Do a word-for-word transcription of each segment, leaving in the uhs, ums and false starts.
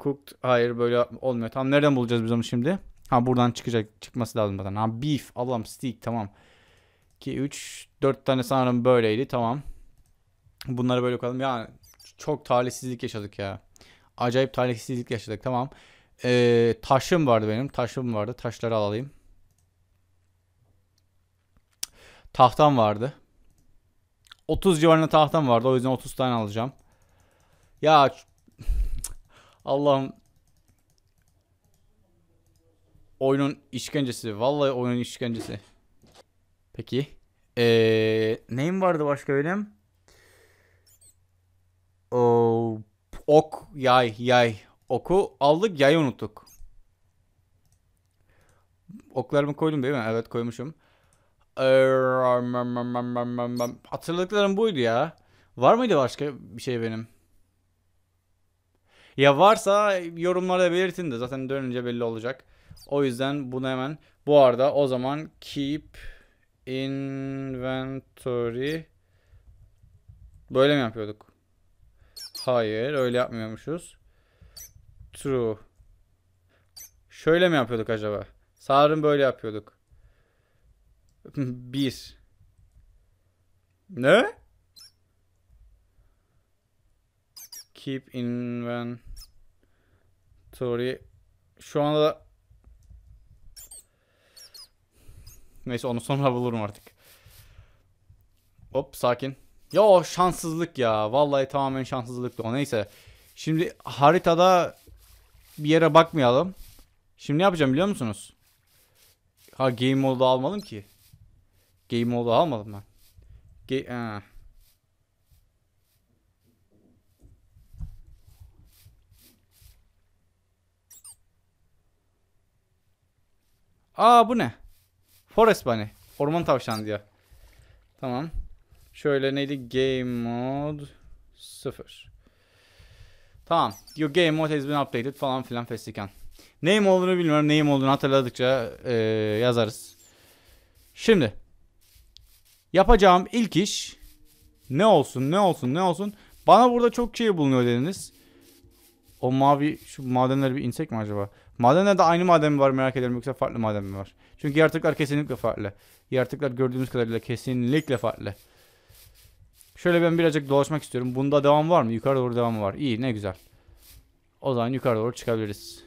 cooked. Hayır böyle olmuyor. Tamam nereden bulacağız biz onu şimdi? Ha buradan çıkacak. Çıkması lazım zaten. Ha beef. Allah'ım steak tamam. iki, üç, dört tane sanırım böyleydi. Tamam. Bunları böyle koyalım. Yani çok talihsizlik yaşadık ya. Acayip talihsizlik yaşadık. Tamam. Ee, taşım vardı benim. Taşım vardı. Taşları alayım. Tahtam vardı. otuz civarında tahtam vardı. O yüzden otuz tane alacağım. Ya Allah'ım. Oyunun işkencesi. Vallahi oyunun işkencesi. Peki. Ee, neyim vardı başka benim? O, ok, yay, yay. Oku aldık, yayı unuttuk. Oklarımı koydum değil mi? Evet koymuşum. Hatırladıklarım buydu ya. Var mıydı başka bir şey benim? Ya varsa yorumlarda belirtin de zaten dönünce belli olacak. O yüzden bunu hemen bu arada o zaman keep inventory böyle mi yapıyorduk? Hayır öyle yapmıyormuşuz. True. Şöyle mi yapıyorduk acaba? Sanırım böyle yapıyorduk. Bir. Ne? Keep inventory. Şu anda neyse onu sonra bulurum artık. Hop sakin. Ya o şanssızlık ya. Vallahi tamamen şanssızlıktı o. Neyse. Şimdi haritada bir yere bakmayalım. Şimdi ne yapacağım biliyor musunuz? Ha game mode'u almadım ki. Game mode'u almadım ben. Ge ha. Aa bu ne? Forest Bunny. Orman tavşanı diyor. Tamam. Şöyle neydi? Game mode sıfır. Tamam. Your game mode has been updated falan filan festiken. Neyim olduğunu bilmiyorum. Neyim olduğunu hatırladıkça ee, yazarız. Şimdi. Yapacağım ilk iş ne olsun ne olsun ne olsun. Bana burada çok şey bulunuyor dediniz. O mavi şu madenleri bir insek mi acaba? Madenlerde aynı maden mi var merak ediyorum yoksa farklı maden mi var? Çünkü yaratıklar kesinlikle farklı. Yaratıklar gördüğümüz kadarıyla kesinlikle farklı. Şöyle ben birazcık dolaşmak istiyorum. Bunda devam var mı? Yukarı doğru devamı var. İyi ne güzel. O zaman yukarı doğru çıkabiliriz.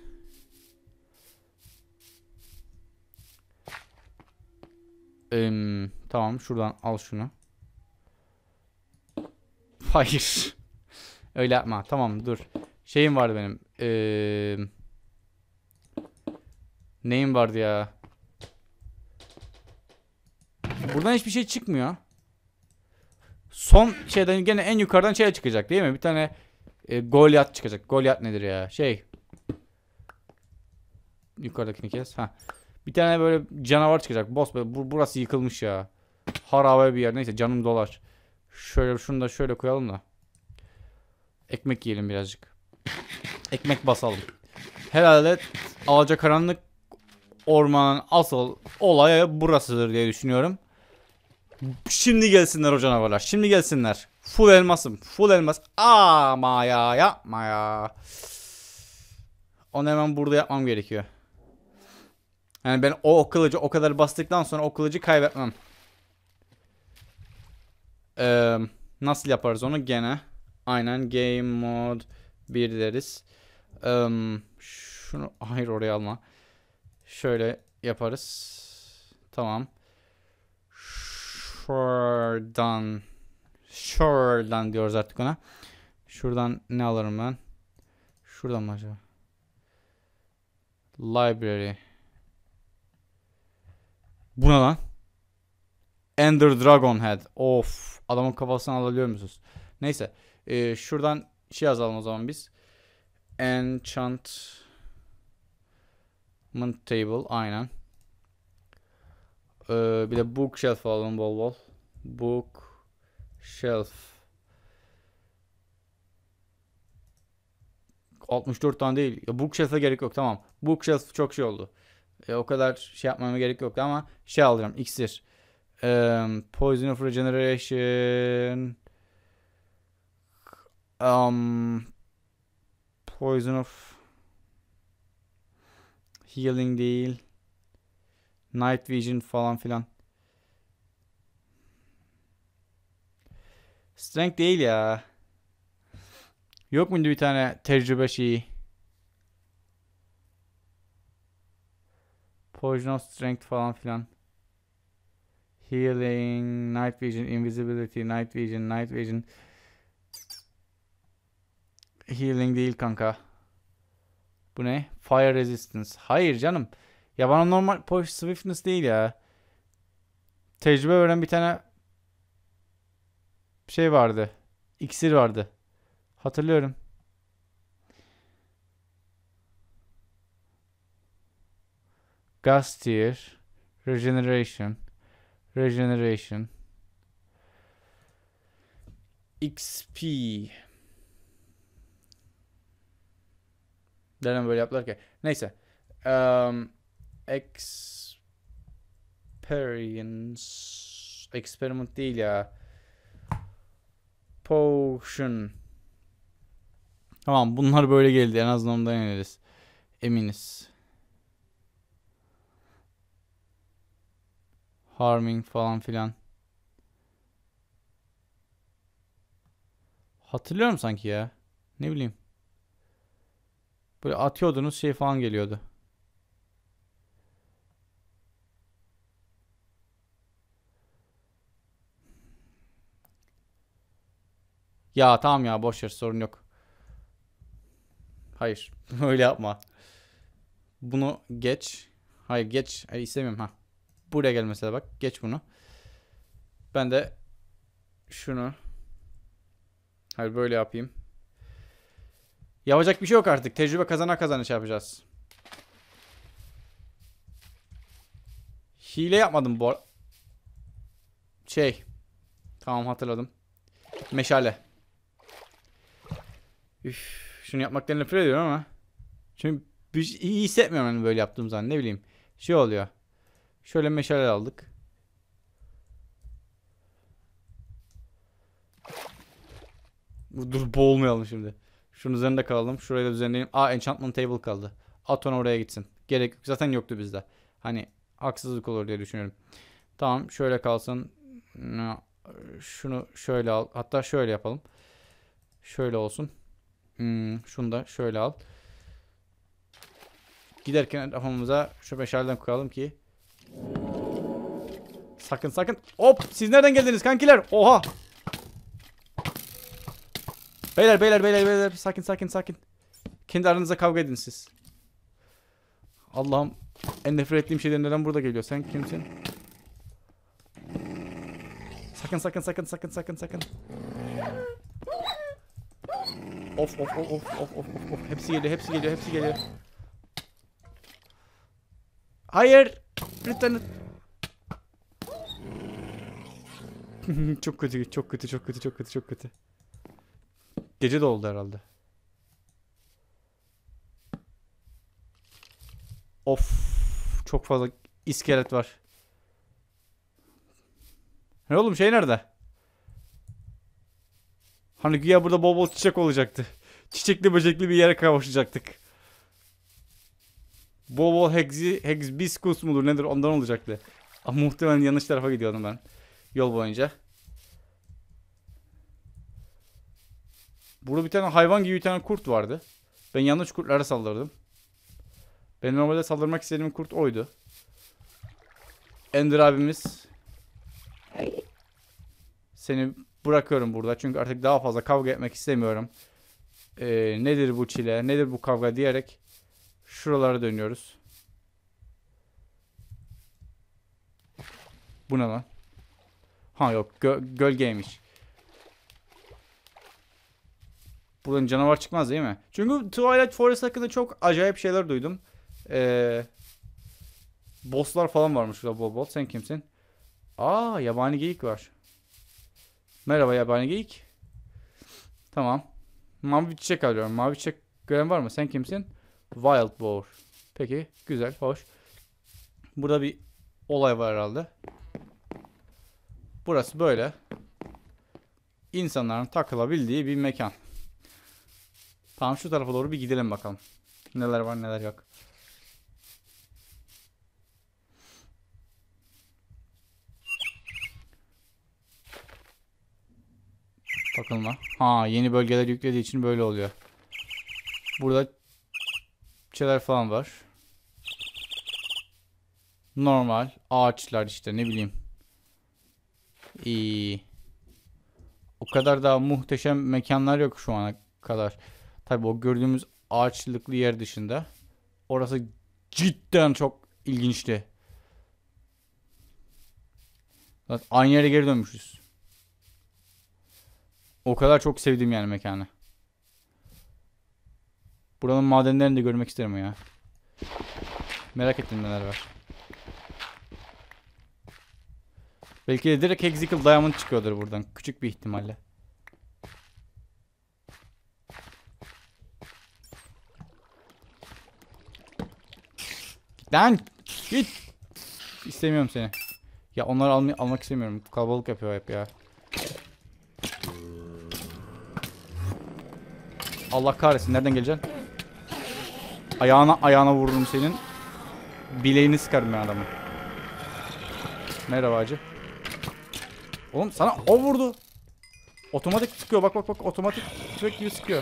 Ee, tamam şuradan al şunu. Hayır. Öyle yapma. Tamam dur. Şeyim vardı benim. Ee, neyim vardı ya? Buradan hiçbir şey çıkmıyor. Son şeyden gene en yukarıdan şey çıkacak değil mi? Bir tane e, Goliath çıkacak. Goliath nedir ya? Şey. Yukarıdakini kes. Ha. Bir tane böyle canavar çıkacak. Boss böyle bu, burası yıkılmış ya. Harabe bir yer. Neyse canım dolar. Şöyle şunu da şöyle koyalım da. Ekmek yiyelim birazcık. Ekmek basalım. Herhalde Alacakaranlık ormanın asıl olayı burasıdır diye düşünüyorum. Şimdi gelsinler o canavarlar. Şimdi gelsinler. Full elmasım. Full elmas. Ama ya yapma ya. Onu hemen burada yapmam gerekiyor. Yani ben o, o kılıcı o kadar bastıktan sonra o kılıcı kaybetmem. Ee, nasıl yaparız onu gene? Aynen game mode bir deriz. Ee, şunu hayır oraya alma. Şöyle yaparız. Tamam. Şuradan Şuradan diyoruz artık ona. Şuradan ne alırım ben? Şuradan mı acaba? Library. Bu ne lan? Ender Dragon Head. Of. Adamın kafasını alabiliyor musunuz? Neyse. Ee, şuradan şey yazalım o zaman biz. Enchantment Table. Aynen. Ee, bir de bookshelf alalım bol bol. Bookshelf. altmış dört tane değil. Ya bookshelf'e gerek yok tamam. Bookshelf çok şey oldu. E, o kadar şey yapmama gerek yoktu ama şey alacağım. İksir. Um, Poison of Regeneration. Um, Poison of Healing değil. Night Vision falan filan. Strength değil ya. Yok muydu bir tane tecrübe şeyi? Poison of Strength falan filan. Healing, Night Vision, Invisibility, Night Vision, Night Vision. Healing değil kanka. Bu ne? Fire Resistance. Hayır canım. Ya bana normal Push Swiftness değil ya. Tecrübe veren bir tane şey vardı. İksir vardı. Hatırlıyorum. Gust Tear. Regeneration. Regeneration. X P. Neden böyle yaptılar ki? Neyse. Um, experience. Experiment değil ya. Potion. Tamam, bunlar böyle geldi. En azından ondan yeniriz. Eminiz. Harming falan filan. Hatırlıyorum sanki ya. Ne bileyim. Böyle atıyordunuz, şey falan geliyordu. Ya tamam ya, boş ver, sorun yok. Hayır. Öyle yapma. Bunu geç. Hayır geç. Hayır, istemiyorum ha. Buraya gel mesela, bak. Geç bunu. Ben de şunu. Hayır, böyle yapayım. Yapacak bir şey yok artık. Tecrübe kazana kazana şey yapacağız. Hile yapmadım bu. Şey. Tamam, hatırladım. Meşale. Üf, şunu yapmaktan nefret ediyorum ama. Çünkü bir şey- iyi hissetmiyorum hani böyle yaptığım zaman, ne bileyim. Şey oluyor. Şöyle meşale aldık. Dur, boğulmayalım şimdi. Şunun üzerinde kalalım. Şurayı da düzenleyelim. Aa, enchantment table kaldı. At onu oraya gitsin. Gerek yok. Zaten yoktu bizde. Hani haksızlık olur diye düşünüyorum. Tamam, şöyle kalsın. Şunu şöyle al. Hatta şöyle yapalım. Şöyle olsun. Hmm, şunu da şöyle al. Giderken kafamıza şu meşaleden koyalım ki. Sakın sakın. Hop, siz nereden geldiniz kankiler? Oha. Beyler beyler beyler beyler. Sakin sakin sakin. Kendi aranızda kavga edin siz. Allah'ım, en nefret ettiğim şeyler neden burada geliyor? Sen kimsin? Sakın sakın sakın sakın sakın sakın. Of of of of of of of. Hepsi geliyor, hepsi geliyor, hepsi geliyor. Hayır. Lütfen. Çok kötü, çok kötü, çok kötü, çok kötü, çok kötü. Gece de oldu herhalde. Of. Çok fazla iskelet var. Ne oğlum, şey nerede? Hani güya burada bol bol çiçek olacaktı. Çiçekli böcekli bir yere kavuşacaktık. Bol bol hexi, hibiscus mudur nedir, ondan olacaktı. Ama muhtemelen yanlış tarafa gidiyordum ben. Yol boyunca. Burada bir tane hayvan gibi bir tane kurt vardı. Ben yanlış kurtlara saldırdım. Ben normalde saldırmak istediğim kurt oydu. Ender abimiz. Seni bırakıyorum burada. Çünkü artık daha fazla kavga etmek istemiyorum. Ee, nedir bu çile? Nedir bu kavga diyerek şuralara dönüyoruz. Bu ne lan? Ha yok, gö gölgeymiş. Buradan canavar çıkmaz değil mi? Çünkü Twilight Forest hakkında çok acayip şeyler duydum. Ee, bosslar falan varmış şurada bol bol. Sen kimsin? Aa, yabani geyik var. Merhaba yabani geyik. Tamam. Mavi çiçek alıyorum. Mavi çiçek gören var mı? Sen kimsin? Wild Boar. Peki. Güzel. Hoş. Burada bir olay var herhalde. Burası böyle. İnsanların takılabildiği bir mekan. Tamam, şu tarafa doğru bir gidelim bakalım. Neler var neler yok. Takılma. Ha, yeni bölgeler yüklediği için böyle oluyor. Burada şeyler falan var. Normal ağaçlar işte, ne bileyim. İyi. O kadar daha muhteşem mekanlar yok şu ana kadar. Tabii o gördüğümüz ağaçlıklı yer dışında. Orası cidden çok ilginçti. Zaten aynı yere geri dönmüşüz. O kadar çok sevdim yani mekanı. Buranın madenlerini de görmek isterim ya. Merak ettim neler var. Belki de direkt Hexical Diamond çıkıyordur buradan. Küçük bir ihtimalle. Lan git. İstemiyorum seni. Ya onları alma almak istemiyorum. Kalabalık yapıyor hep ya. Allah kahretsin, nereden geleceksin? Ayağına ayağına vururum senin. Bileğini sıkarım ben adamı. Merhaba hacı. Oğlum sana o vurdu. Otomatik sıkıyor, bak bak bak, otomatik tüfek gibi sıkıyor.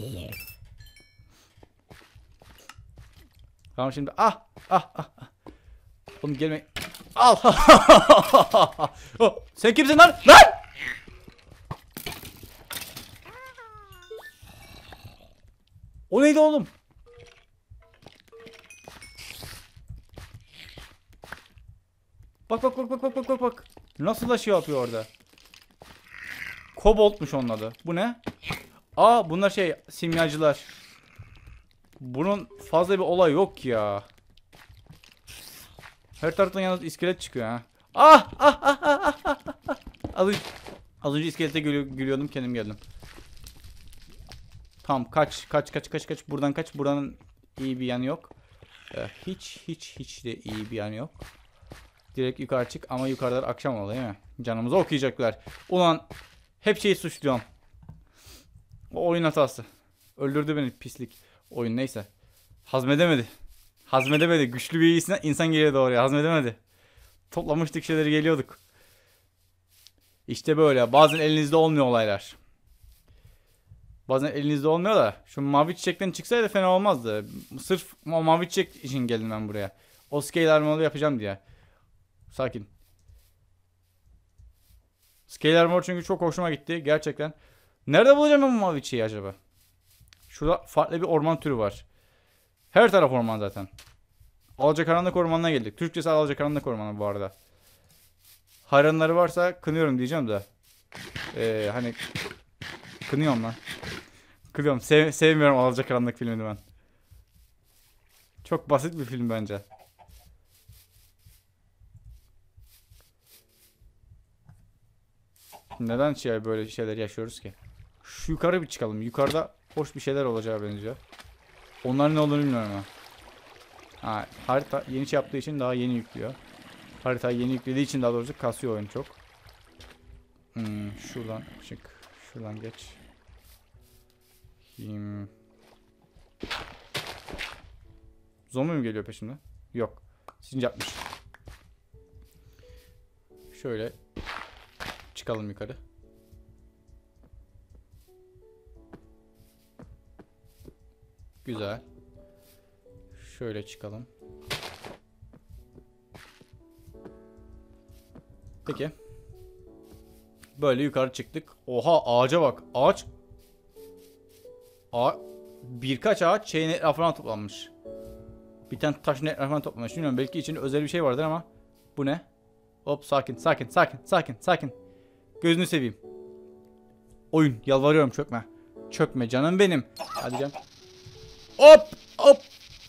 Tamam şimdi ah ah ah. Oğlum gelme. Al. Oh, sen kimsin lan? Lan! O neydi oğlum? Bak bak bak bak bak bak bak bak. Nasıl da şey yapıyor orada? Koboltmuş onun adı. Bu ne? Aa, bunlar şey simyacılar. Bunun fazla bir olay yok ya. Her taraftan yalnız iskelet çıkıyor ha. Ah ah ah ah ah ah ah. Az önce, az önce iskelete gülü gülüyordum, kendim geldim. Tamam, kaç kaç kaç kaç kaç buradan kaç. Buranın iyi bir yanı yok. Ee, hiç hiç hiç de iyi bir yanı yok. Direkt yukarı çık ama yukarıda akşam oldu değil mi? Canımızı okuyacaklar. Ulan hep şeyi suçluyorum. O oyun hatası. Öldürdü beni pislik. Oyun neyse. Hazmedemedi. Hazmedemedi. Güçlü bir insan, insan geliyordu oraya. Hazmedemedi. Toplamıştık şeyleri, geliyorduk. İşte böyle. Bazen elinizde olmuyor olaylar. Bazen elinizde olmuyor da. Şu mavi çiçekten çıksaydı fena olmazdı. Sırf o mavi çiçek için geldim ben buraya. O scale armor'u yapacağım diye. Sakin. Scale armor çünkü çok hoşuma gitti. Gerçekten. Nerede bulacağım ben bu mavi çiçeği acaba? Şurada farklı bir orman türü var. Her taraf orman zaten. Alacakaranlık ormanına geldik. Türkçesi Alacakaranlık ormanı bu arada. Hayranları varsa kınıyorum diyeceğim de. Ee, hani kınıyorum lan. Kınıyorum. Sev sevmiyorum Alacakaranlık filmini ben. Çok basit bir film bence. Neden şey böyle şeyler yaşıyoruz ki? Şu yukarı bir çıkalım. Yukarıda hoş bir şeyler olacağı benziyor. Onların ne olduğunu bilmiyorum ama. Ha, harita yeni şey yaptığı için daha yeni yüklüyor. Haritayı yeni yüklediği için daha doğrusu kasıyor oyun çok. Hmm, şuradan çık. Şuradan geç. Hmm. Zombi mi geliyor peşimden? Yok. Sincapmış. Şöyle çıkalım yukarı. Güzel. Şöyle çıkalım. Peki. Böyle yukarı çıktık. Oha, ağaca bak. Ağaç. A Birkaç ağaç şeyin etrafına toplanmış. Bir tane taşın etrafına toplanmış. Bilmiyorum, belki için özel bir şey vardır ama. Bu ne? Hop, sakin sakin sakin sakin sakin. Gözünü seveyim. Oyun, yalvarıyorum, çökme. Çökme canım benim. Hadi canım. Hop hop.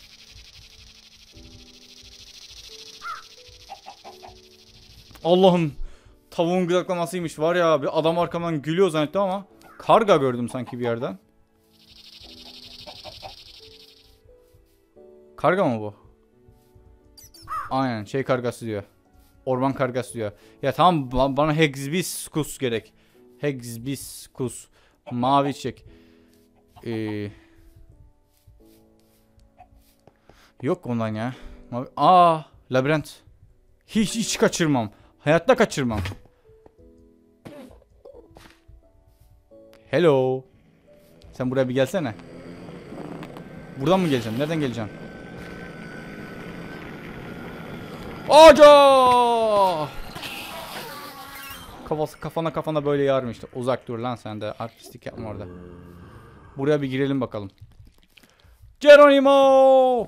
Allah'ım, tavuğun gıdaklamasıymış var ya, bir adam arkamdan gülüyor zannettim ama karga gördüm sanki bir yerden. Karga mı bu? Aynen, şey kargası diyor. Orman kargası diyor. Ya tamam, bana Hibiscus gerek. Hibiscus. Mavi çiçek. Ee... Yok ondan ya. Mavi... Aa, labirent. Hiç hiç kaçırmam. Hayatta kaçırmam. Hello. Sen buraya bir gelsene. Buradan mı geleceksin? Nereden geleceksin? Aca! Kafası kafana kafana böyle yarım işte. Uzak dur lan sen de. Artistlik yapma orada. Buraya bir girelim bakalım. Geronimo!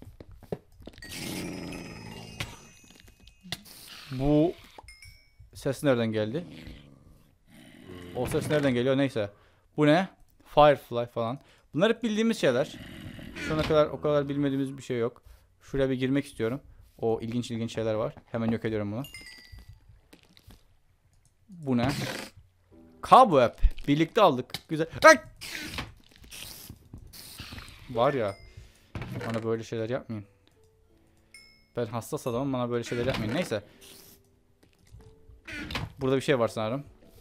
Bu ses nereden geldi? O ses nereden geliyor? Neyse. Bu ne? Firefly falan. Bunlar hep bildiğimiz şeyler. Şu ana kadar o kadar bilmediğimiz bir şey yok. Şuraya bir girmek istiyorum. O ilginç ilginç şeyler var. Hemen yok ediyorum bunu. Bu ne? Cobweb. Birlikte aldık. Güzel. Ay! Var ya. Bana böyle şeyler yapmayın. Ben hassas adamım. Bana böyle şeyler yapmayın. Neyse. Burada bir şey var sanırım.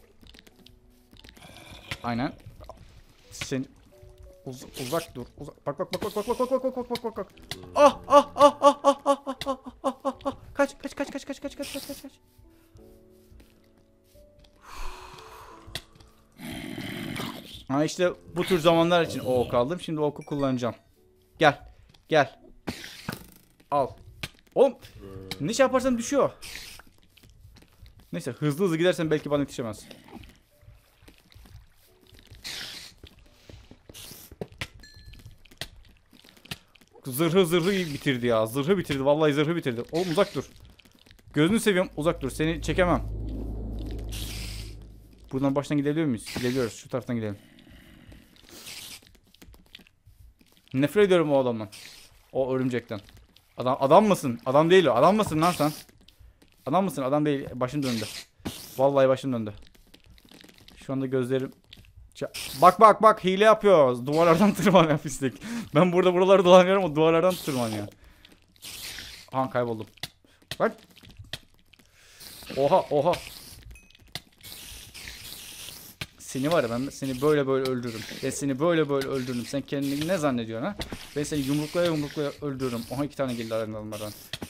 Aynen. Sen Uz uzak dur. Uzak. Bak bak bak bak bak bak bak bak bak bak bak bak. Ah ah ah ah ah ah ah ah ah ah ah. Kaç kaç kaç kaç kaç kaç kaç kaç kaç kaç. Ha işte bu tür zamanlar için o ok aldım. Şimdi o oku kullanacağım. Gel. Gel. Al. Oğlum ne şey yaparsan düşüyor. Neyse hızlı hızlı gidersen belki bana yetişemez. Zırhı zırhı bitirdi ya. Zırhı bitirdi. Vallahi zırhı bitirdi. Oğlum uzak dur. Gözünü seviyorum. Uzak dur. Seni çekemem. Buradan baştan gidebiliyor muyuz? Gidebiliyoruz. Şu taraftan gidelim. Nefret ediyorum o adamdan. O örümcekten. Adam adam mısın? Adam değil o. Adam mısın lan sen? Adam mısın? Adam değil. Başım döndü. Vallahi başım döndü. Şu anda gözlerim... Bak bak bak hile yapıyor. Duvarlardan tırmanıyor pislik. Ben burada buraları dolanıyorum, o duvarlardan tırmanıyor. Aha kayboldum. Bak. Oha oha. Seni var ya, ben seni böyle böyle öldürürüm. Ben seni böyle böyle öldürürüm. Sen kendini ne zannediyorsun ha? Ben seni yumruklaya yumruklaya öldürürüm. Oha iki tane geldi aranlardan.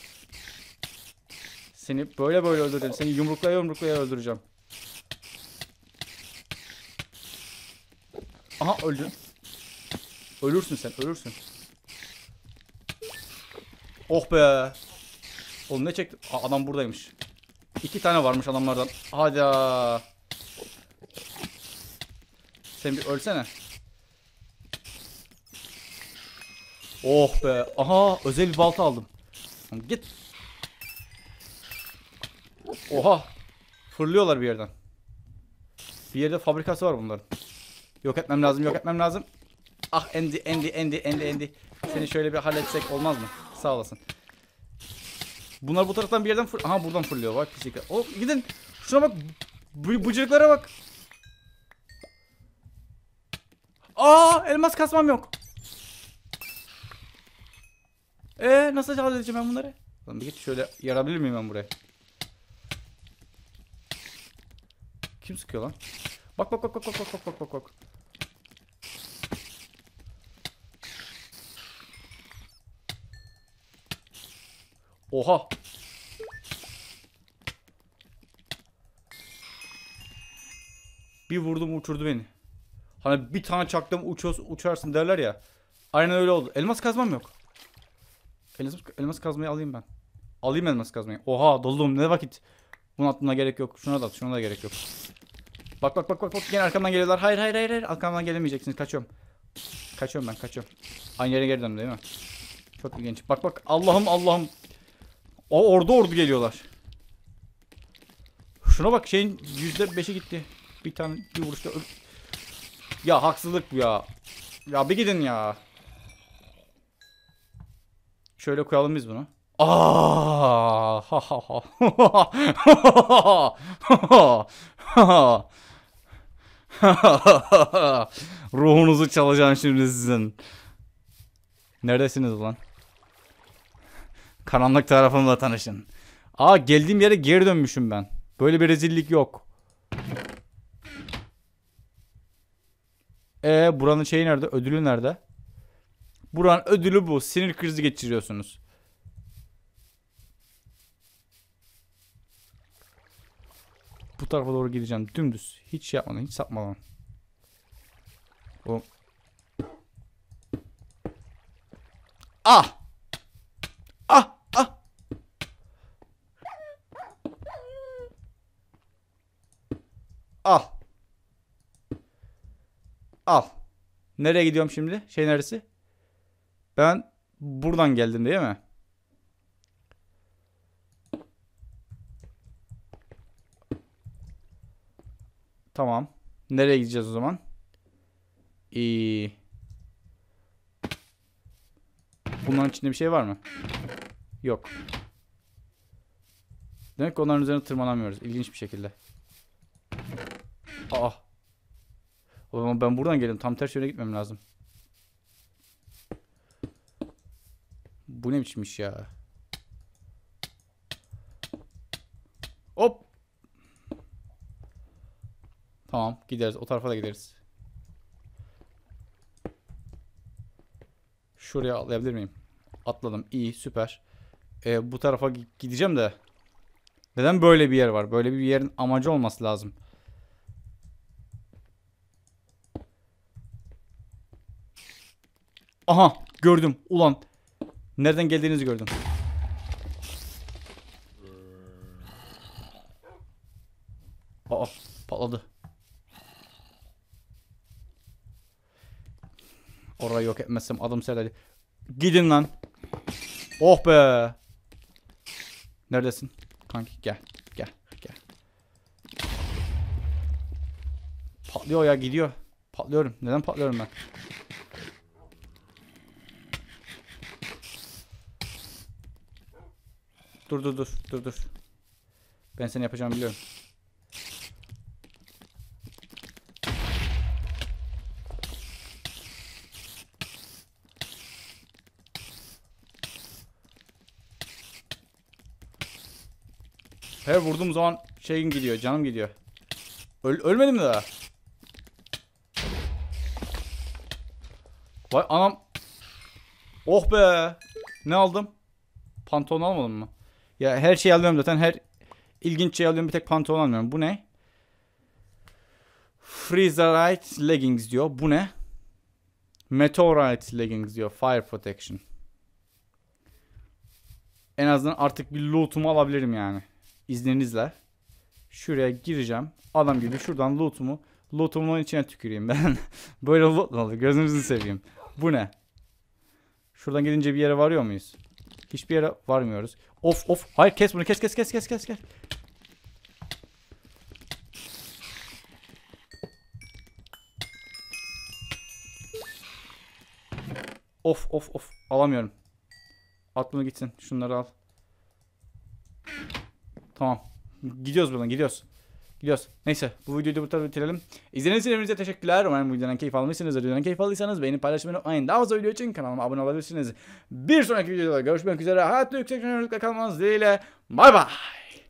Seni böyle böyle öldürürüm. Seni yumruklaya yumruklaya öldüreceğim. Aha öldün. Ölürsün sen, ölürsün. Oh be. Oğlum ne çekti? Aa, adam buradaymış. İki tane varmış adamlardan. Hadi. Sen bir ölsene. Oh be. Aha özel bir balta aldım. Git. Oha. Fırlıyorlar bir yerden. Bir yerde fabrikası var bunların. Yok etmem lazım, yok etmem lazım. Ah Andy, Andy, Andy, Andy, Andy. Seni şöyle bir halletsek olmaz mı? Sağ olasın. Bunlar bu taraftan bir yerden fır... Aha buradan fırlıyor bak pislikler. Oh gidin. Şuna bak. Bu bıcırıklara bak. Aa elmas kasmam yok. Ee nasıl halledeceğim ben bunları? Lan bir git şöyle yarabilir miyim ben buraya? Kim sıkıyor lan? Bak bak bak bak bak bak bak bak bak. Oha. Bir vurdum uçurdu beni. Hani bir tane çaktım uçuyor, uçarsın derler ya. Aynen öyle oldu. Elmas kazmam yok. Elmas, elmas kazmayı alayım ben. Alayım elmas kazmayı. Oha doldum ne vakit. Bunu atmana gerek yok. Şuna da at, şuna da gerek yok. Bak bak bak bak bak gene arkamdan geliyorlar. Hayır hayır hayır hayır. Arkamdan gelemeyeceksiniz. Kaçıyorum. Kaçıyorum ben kaçıyorum. Aynı yere geri döndüm değil mi? Çok ilginç. Bak bak Allah'ım Allah'ım. O ordu ordu geliyorlar. Şuna bak şeyin yüzde beşi gitti. Bir tane bir vuruşta öl... Ya haksızlık bu ya. Ya bir gidin ya. Şöyle koyalım biz bunu. Aa! Ha ha ha. Ruhunuzu çalacağım şimdi sizin. Neredesiniz ulan? Karanlık tarafımla tanışın. Aa geldiğim yere geri dönmüşüm ben. Böyle bir rezillik yok. Ee buranın şeyi nerede? Ödülü nerede? Buranın ödülü bu. Sinir krizi geçiriyorsunuz. Bu tarafa doğru gideceğim. Dümdüz. Hiç şey yapmadan, hiç sapmadan. Bu. Ah! Ah! Ah! Al. Al. Nereye gidiyorum şimdi? Şey neresi? Ben buradan geldim değil mi? Tamam. Nereye gideceğiz o zaman? İyi. Bunların içinde bir şey var mı? Yok. Demek ki onların üzerine tırmanamıyoruz. İlginç bir şekilde. Aa. O zaman ben buradan geldim. Tam ters yöne gitmem lazım. Bu ne biçim iş ya? Hop. Tamam gideriz. O tarafa da gideriz. Şuraya atlayabilir miyim? Atladım. İyi süper. Ee, bu tarafa gideceğim de. Neden böyle bir yer var? Böyle bir yerin amacı olması lazım. Aha gördüm. Ulan. Nereden geldiğinizi gördüm. Aa patladı. Orayı yok etmezsem adım serdi. Gidin lan. Oh be. Neredesin? Kanki gel. Gel. Gel. Patlıyor ya gidiyor. Patlıyorum. Neden patlıyorum ben? Dur dur dur. Dur dur. Ben seni yapacağımı biliyorum. Her vurduğum zaman şeyin gidiyor. Canım gidiyor. Öl ölmedim mi daha? Vay anam. Oh be. Ne aldım? Pantolon almadım mı? Ya her şeyi alıyorum zaten. Her ilginç şey alıyorum. Bir tek pantolon almıyorum. Bu ne? Freezerite leggings diyor. Bu ne? Meteorite leggings diyor. Fire protection. En azından artık bir loot'umu alabilirim yani. İzninizle. Şuraya gireceğim. Adam gibi şuradan loot'umu loot'umun içine tüküreyim ben. Böyle loot mu olur? Gözünüzü seveyim. Bu ne? Şuradan gidince bir yere varıyor muyuz? Hiçbir yere varmıyoruz. Of of. Hayır kes bunu. Kes kes kes kes kes kes. Of of of. Alamıyorum. At bunu gitsin. Şunları al. Tamam. Gidiyoruz buradan. Gidiyoruz. Gidiyoruz. Neyse. Bu videoyu da bu tarafa bitirelim. İzlediğiniz için hepinize teşekkürler. Umarım bu videodan keyif almışsınızdır. Videodan keyif aldıysanız beğenip paylaşmayı unutmayın. Daha fazla video için kanalıma abone olabilirsiniz. Bir sonraki videoda görüşmek üzere. Hayatta yüksek yönlülükle kalmanız dileğiyle. Bay bay.